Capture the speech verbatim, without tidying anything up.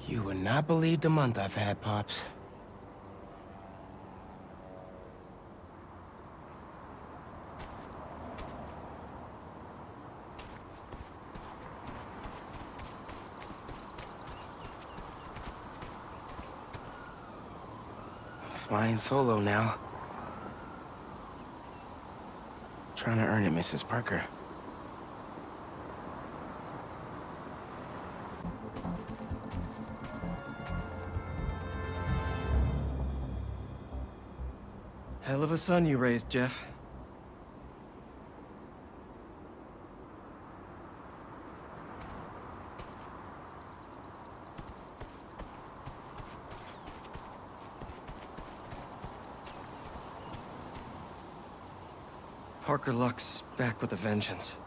You would not believe the month I've had, Pops. Flying solo now. Trying to earn it, Missus Parker. Hell of a son you raised, Jeff. Parker Luck's back with a vengeance.